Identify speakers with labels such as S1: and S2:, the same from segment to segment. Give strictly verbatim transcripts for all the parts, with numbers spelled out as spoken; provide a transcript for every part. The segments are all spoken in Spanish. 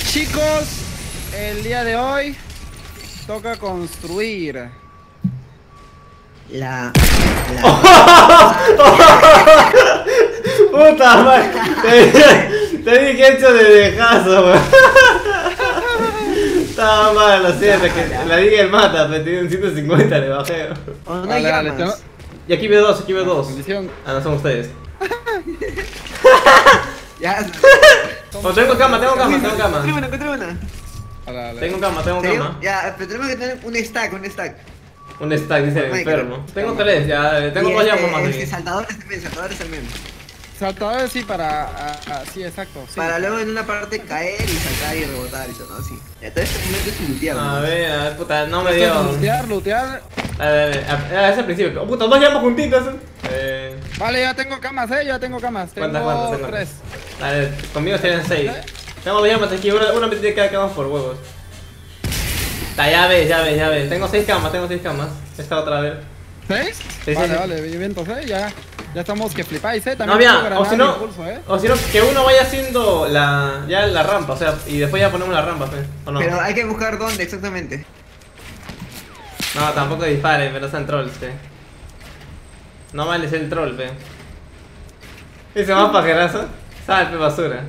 S1: Chicos, el día de hoy toca construir.
S2: La... la...
S3: Puta madre. Te, te dije hecho de dejazo, weón. Estaba mal, lo siento, que la diga el mata, pero tenía un ciento cincuenta, le bajé.
S2: Oh, no
S1: Dale,
S2: hay
S1: dale,
S2: llamas.
S1: tengo-
S3: Y aquí veo dos, aquí veo dos.
S1: Bendición.
S3: Ah, no son ustedes.
S2: Ya.
S3: Oh, tengo cama, tengo cama, tengo
S2: Encontré
S3: cama.
S2: una, encontré una.
S1: Dale, dale.
S3: Tengo cama, tengo
S2: ¿Serio?
S3: cama.
S2: Ya, pero tenemos que tener un stack, un stack.
S3: Un stack, dice el
S2: Mike,
S3: enfermo. Tengo
S2: cama.
S3: tres, ya, tengo
S2: Y
S3: dos
S2: este,
S3: llamas más
S2: este,
S3: aquí.
S2: saltadores también, saltadores también.
S1: Saltadores sí para... ah, ah, sí, exacto. Sí.
S2: Para luego en una parte caer y saltar y rebotar y todo, así. Ya, todo este momento es lootear,
S3: A
S2: ¿no?
S3: ver, a ver, puta, no me
S1: Esto es
S3: dio.
S1: Lootear, lootear.
S3: A ver, a ver, a- es el principio. Oh, puta, dos llamas juntitas. Eh.
S1: Vale, ya tengo camas, eh, ya tengo camas. Tengo
S3: ¿Cuántas, cuántas, cuántas?
S1: tres.
S3: A ver, conmigo serían seis. Tengo dos llamas aquí, una, una me tiene que dar camas por huevos. Ta, ya ves, ya ves, ya ves. Tengo seis camas, tengo seis camas. Esta otra vez.
S1: ¿Seis?
S3: Sí,
S1: vale,
S3: sí, sí.
S1: vale, vientos, eh, ya. Ya estamos que flipáis, eh.
S3: No,
S1: También
S3: mira,
S1: tengo
S3: o
S1: granada
S3: si
S1: de
S3: no,
S1: impulso, eh.
S3: o si no, que uno vaya haciendo la, ya la rampa, o sea, y después ya ponemos la rampa, ¿eh? ¿O no?
S2: Pero hay que buscar dónde exactamente.
S3: No, tampoco disparen, pero sean trolls, pe. No vale ser el troll, pe. Ese más pajerazo. Sal, pe, basura.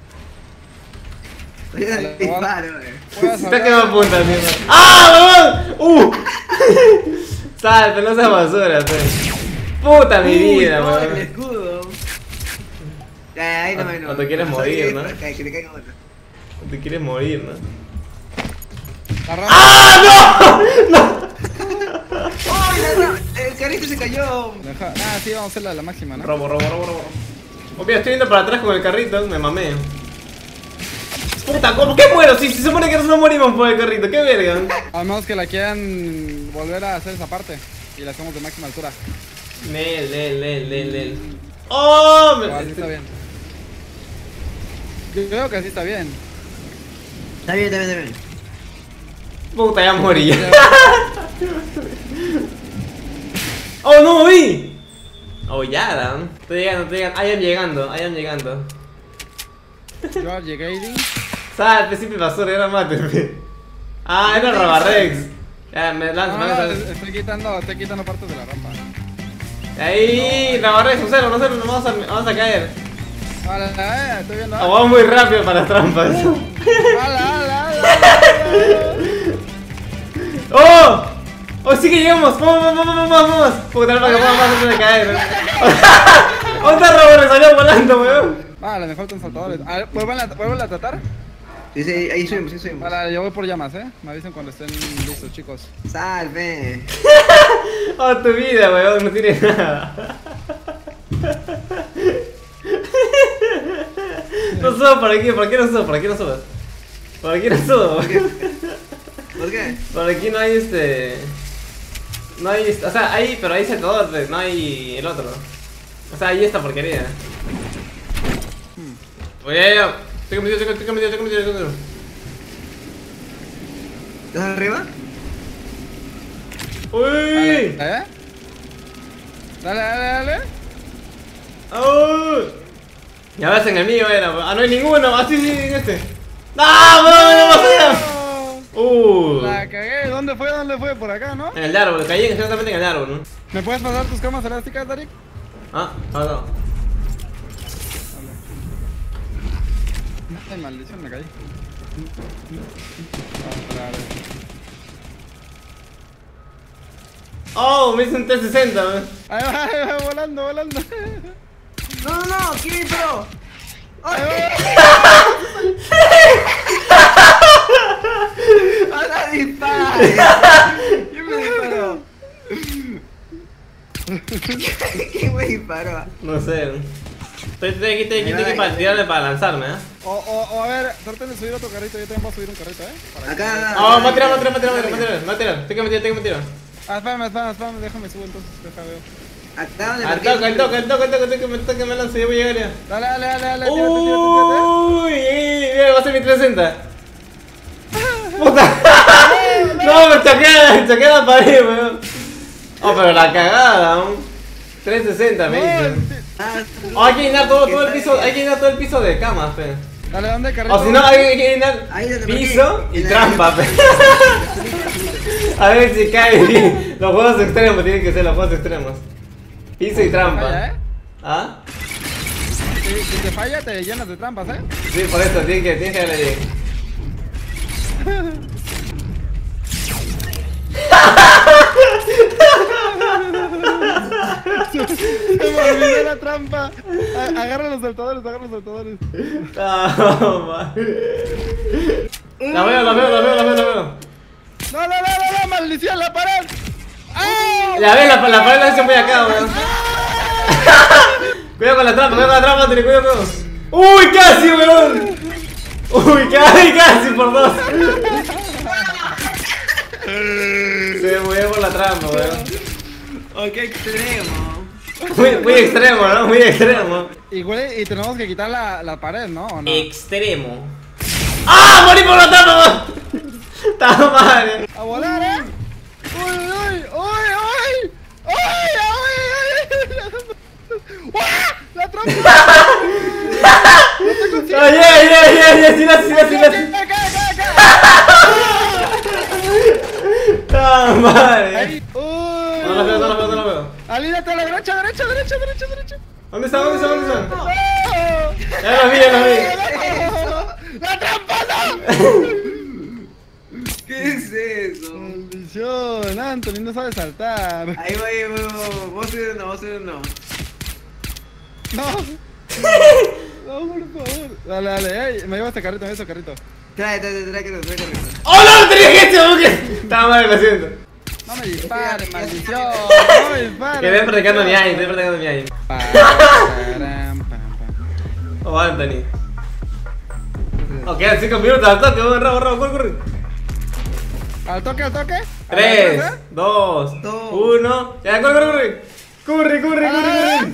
S2: Oye,
S1: Vale,
S2: disparo, eh.
S1: Puedes
S3: Está
S1: hablar-
S3: que me apunta, mierda. ¡Ah, huevón! ¡Uh! Sal, pe, no seas basura, pe. Puta mi
S2: Uy,
S3: vida,
S2: no, el
S3: weón.
S2: escudo. Ya, ya, ahí no me
S3: O- o te quieres morir, ¿no?
S2: Que le caiga otro.
S3: Te quieres morir, ¿no?
S1: La rama-
S3: ¡Ah, no! ¡No!
S2: ¡Ay, la rama! El carrito se cayó.
S1: Deja- Ah, sí, vamos a hacer la, la máxima, ¿no?
S3: Robo, robo, robo, robo. Obvio, estoy yendo para atrás con el carrito, me mamé. Puta, ¿cómo que muero? Si, si se supone que no morimos por el carrito, qué verga.
S1: A menos que la quieran volver a hacer esa parte. Y la hacemos de máxima altura.
S3: Lel, lel, lel, lel, lel. ¡Oh! Me,
S1: Ah, sí está bien. Yo creo que así está bien.
S2: Está bien, está bien, está bien.
S3: Puta, ya morí. ¡Oh, no me vi! Oh, ya, Dan. Estoy llegando, estoy llegando. I am llegando, I am llegando.
S1: You are llegating.
S3: Sal, pe, siempre basura, era mate, pe. Ah, era Rabarrex. Ya, me lanzo,
S1: No,
S3: me
S1: no,
S3: lanzo.
S1: no, estoy quitando, estoy quitando partes de la rampa.
S3: Ahí, Rabarrex, un cero, un cero, nos vamos a, vamos a caer.
S1: Vale, eh, estoy viendo.
S3: Oh, vamos muy rápido para las trampas.
S1: ¡Hala, hala, hala!
S3: ¡Oh! ¡Oh, sí que llegamos! ¡Vamos, vamos, vamos, vamos! vamos! Puta, no, para que podamos antes de caer. ¿Dónde está Rabarrex? Salió volando, weón.
S1: Vale, me faltan saltadores. A ver, ¿vuelvan a, vuelvan a tratar?
S2: Sí, sí, ahí subimos, ahí subimos.
S1: Vale, yo voy por llamas, eh. Me avisen cuando estén listos, chicos.
S2: Salve.
S3: Oh, tu vida, weón, no tienes nada. No subo por aquí, ¿por qué no subo? ¿Por aquí no subas? ¿Por aquí no subo?
S2: ¿Por qué?
S3: Por aquí no hay este... No hay... este- O sea, hay... Pero hay saltador, pues, no hay el otro. O sea, hay esta porquería. Oye, ya, ya. Estoy cometido, estoy cometido, estoy cometido, estoy cometido.
S2: ¿Estás arriba?
S3: ¡Uy!
S1: Dale, ¿eh? Dale, dale, dale.
S3: ¡Oh! Ya ves, en el mío era. Ah, no hay ninguno. Ah, sí, sí, en este. ¡Ah, no, no, no, no! ¡Uh!
S1: La cagué. ¿Dónde fue? ¿Dónde fue? Por acá, ¿no?
S3: En el árbol, caí exactamente en el árbol, ¿no?
S1: ¿Me puedes pasar tus camas elásticas, Darik?
S3: Ah, no, no.
S1: Ay, maldición, me caí. Vale, vale.
S3: ¡Oh! Me hice un T sesenta, man.
S1: Ahí va, ahí va, volando, volando.
S2: No, no, no, ¿quién disparó?
S1: Ahí
S2: ¡Ay!
S1: va.
S2: ¡Ahora dispara! ¿Quién me disparó? ¿Quién me disparó?
S3: No sé. Estoy, estoy aquí, estoy aquí, estoy aquí para tirarle para lanzarme, ¿eh?
S1: O, o, o a ver, traten de subir otro carrito. Yo también voy a subir un carrito, ¿eh? Para que-
S2: Acá.
S3: ¡Oh! Me va a tirar, me va a tirar, me va a tirar, me va a tirar, me va a tirar. Estoy que me tiro, estoy que me tiro.
S1: Ah, espérame, espérame, espérame. Déjame subo entonces. Deja veo.
S2: Acá donde
S3: Al toque, al toque, al toque, al toque, al toque, me toque, me lanzo, yo voy a llegar ya.
S1: Dale, dale, dale, dale. Tírate, tírate,
S3: Uy, mira, va a ser mi trescientos sesenta. Puta. No, me choqué, me choqué la pared, weón. Oh, pero la cagada, aún. trescientos sesenta me
S1: tírate.
S3: dicen.
S1: No,
S2: Ah,
S3: Oh, hay que llenar todo, todo el piso, hay que llenar todo el piso de camas, fe.
S1: Dale, ¿dónde, carrito?
S3: O si no, hay que ir
S2: Ahí donde
S3: piso
S2: marqué.
S3: y
S2: En la-
S3: trampa, pe. A ver si cae bien. Los juegos extremos tienen que ser los juegos extremos. Piso y trampa.
S1: Falla, ¿eh?
S3: ¿Ah?
S1: Si, si te falla, te llenas de trampas, ¿eh?
S3: Sí, por eso, tienen que, tienen que darle bien.
S1: Se me olvidó la trampa. A- Agarra los saltadores, agarra los saltadores.
S3: No, man. La veo, la veo, la veo, la veo, la veo.
S1: No, no, no, no, no, maldición, la pared. ¡Ah!
S3: La veo, la, la pared la he hecho muy acá, weón. Cuidado con la trampa, cuidado con la trampa, Anthony, cuidado con. ¡Uy, casi, weón! ¡Uy, casi, casi por dos! Se murió por la trampa, weón.
S2: Oh, qué extremo.
S3: Muy, muy extremo, ¿no? Muy extremo.
S1: Y, güey, y tenemos que quitar la, la pared, ¿no? ¿O no?
S3: Extremo. ¡Ah! ¡Morí por la trampa, weón! ¡Está mal, eh!
S1: ¡A volar, eh! ¡Uy, uy, uy, uy! ¡Uy, uy, uy! ¡Uah! ¡La trampa!
S3: ¡Ay, ay, ay, ay! ¡Sí, la, sí, la, sí, la, sí!
S1: ¡Cae, cae, cae, cae!
S3: ¡Está mal, eh!
S1: Ahí. ¡Uy!
S3: No la veo, no la veo, no la veo.
S1: Alídate a la derecha, derecha, derecha, derecha, derecha.
S3: ¿Dónde está? ¿Dónde está? ¿Dónde está?
S1: ¡No!
S3: Ya lo vi, ya lo vi.
S1: ¡La trampa, no!
S2: ¿Qué es eso?
S1: Maldición, Anthony no sabe saltar.
S2: Ahí voy, ahí voy, voy. Vos subir uno, vos subir uno.
S1: No. No, por favor. Dale, dale, ey, me llevo este carrito, me llevo este carrito.
S2: Trae, trae, trae, trae, trae, trae.
S3: ¡Oh, no! ¡No tenía que este! Estaba mal, lo siento.
S1: No me dispares, maldición. No me dispares.
S3: Que estoy practicando mi aim, estoy practicando mi aim.
S1: Param, pam, pam.
S3: Oh, Anthony. Ok, quedan cinco minutos al toque, vamos, rabo, rabo, corre, corre.
S1: Al toque, al toque.
S3: tres,
S1: ¿A la
S3: dos,
S2: Dos.
S3: uno. Ya, corre, corre, corre. Corre, corre, corre, corre.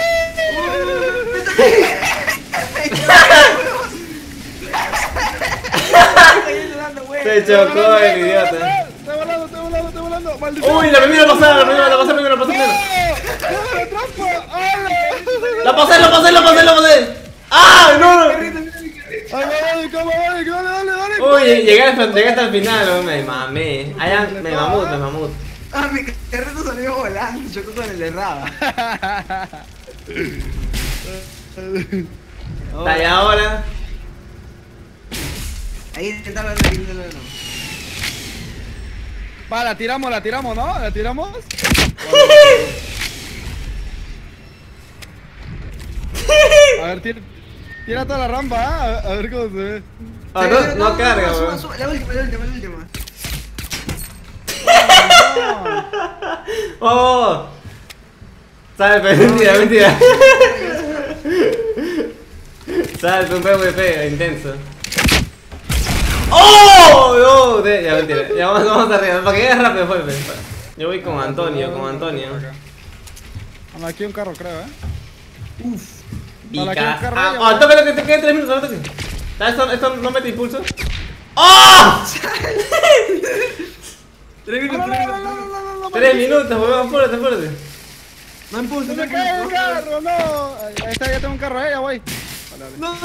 S3: Se chocó el idiota.
S1: Estoy volando, estoy volando, estoy volando. Maldición.
S3: Uy, la primera pasada, la primera, la pasé primero, la pasé primero.
S1: ¡No! ¡La trampa! ¡Ay!
S3: La pasé, la pasé, la pasé, la pasé. ¡Ah! ¡No, no!
S1: ¡Ay, dale, cómo, dale, dale, dale, dale!
S3: Uy, llegué hasta, llegué hasta el final, oh, me mamé. Allá, me mamut, me mamut.
S2: Ah, mi carrito salió volando, chocó con el de Raba.
S3: Hasta allá ahora.
S2: Ahí intentalo, ahí intentalo.
S1: Va, la tiramos, la tiramos, ¿no? ¿La tiramos? A ver, tira, tira toda la rampa, ¿ah? A, a ver cómo se ve.
S3: Ah, no, no carga,
S2: suba,
S3: weón.
S2: suba. La última, la última, la última.
S3: Oh. Salve, mentira, mentira. Salve, un P V P intenso. ¡Oh! No, de- ya mentira. Ya vamos, vamos arriba. Para que llegue rápido, fue. Yo voy con Antonio, con Antonio.
S1: Bueno, aquí un carro, creo, ¿eh?
S2: Uf.
S1: Para que
S3: Vica.
S1: un carro
S3: Ah,
S1: haya,
S3: ah,
S1: weón.
S3: tócale que te queden tres minutos, no toques. Esto, esto no mete impulso. ¡Oh!
S2: Tres
S1: No,
S2: minutos,
S1: no,
S2: tres
S1: no, no,
S2: minutos.
S1: no, no, no,
S3: Tres
S1: maldición.
S3: minutos, weón, apúrate, apúrate.
S2: No impulso,
S1: ¡Se
S2: no
S1: me cae el
S2: impulso.
S1: carro, no! Ahí está, ya tengo un carro, eh, ya voy. Vale, vale.
S2: No,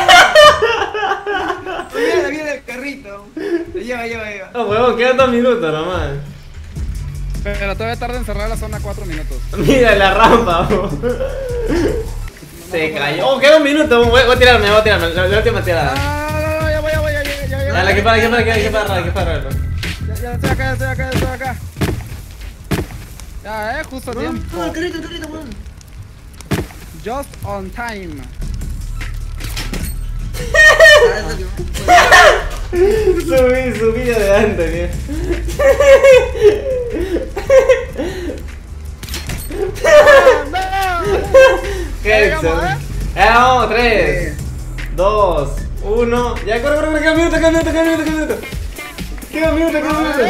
S2: no, no. Viene, viene el carrito. Lo lleva, lleva, lleva.
S3: Oh, weón, quedan dos minutos nomás.
S1: Pero todavía tarda en cerrar la zona cuatro minutos.
S3: Mira la rampa, weón. Se cayó. Oh, queda un minuto, voy, voy a tirarme, voy a tirarme. La, la última tirada.
S1: Ah, no, no, ya voy, ya voy, ya, ya, ya, ya.
S3: Dale, que para, que para, que para, que para, que para.
S1: Ya, ya estoy acá, ya estoy acá, ya estoy acá. Ya, eh, justo a
S2: No,
S1: tiempo.
S2: no, el carrito, el carrito, weón.
S1: Just on time.
S3: Subí, subí de Anthony.
S1: ¡No!
S3: ¿Qué es eso?
S1: Llegamos, ¿eh?
S3: Ya vamos, tres, dos, uno. Ya, corre, corre, corre, queda un minuto, queda un minuto, queda un minuto, queda un minuto. Queda un minuto, queda un minuto.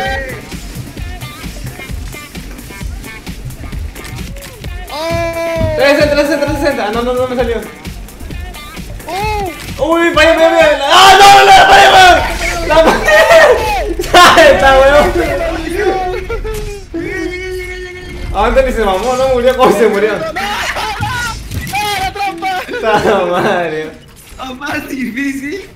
S1: ¡Oh!
S3: trescientos sesenta, trescientos sesenta. Ah, no, no, no me salió.
S1: ¡Oh!
S3: Uy, falla, falla, falla. ¡Ah, no, no, no, falla, falla! ¡La falla! ¡Está, weón! Anthony se mamó, no murió, ¿cómo se murió?
S1: ¡No! ¡No! ¡La trampa!
S3: ¡Está, Mario!
S2: Oh, man. más difícil.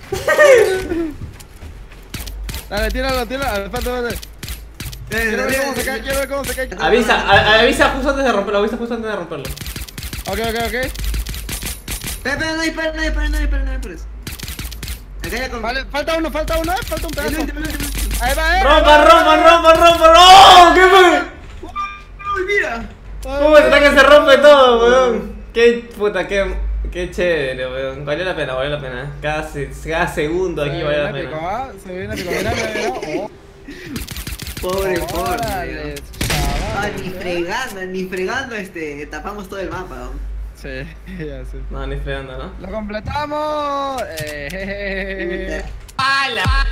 S1: Dale, tíralo, tíralo. Falta, falta. Quiero ver cómo se cae, quiero ver cómo se cae.
S3: Avisa, a- avisa justo antes de romperlo, avisa justo antes de romperlo.
S1: Ok, ok, ok.
S2: Espera, espera, no dispara, no dispara, no dispara, no dispara. Acá ya con...
S1: Vale, falta uno, falta uno, falta un
S2: El
S1: pedazo.
S2: último, el último.
S1: Ahí va, eh.
S3: ¡Rompa, rompa, rompa, rompa! ¡Oh! ¿Qué fue?
S2: Uy, mira.
S3: Puta, que se rompe todo, weón. Qué puta, qué, qué chévere, weón. Valió la pena, valió la pena. Cada, se- cada segundo aquí
S1: Se
S3: valió la
S1: viene épico,
S3: pena.
S1: ¿ah? Se viene épico. Mira, mira, mira. Oh.
S2: Pobre, pobre.
S1: Órale,
S2: Ah,
S1: chaval.
S2: ni fregando, ni fregando, este, tapamos todo el mapa, ¿no?
S1: Sí, ya sé.
S3: No, ni fregando, ¿no?
S1: ¡Lo completamos! Eh, jejeje.
S2: Puta.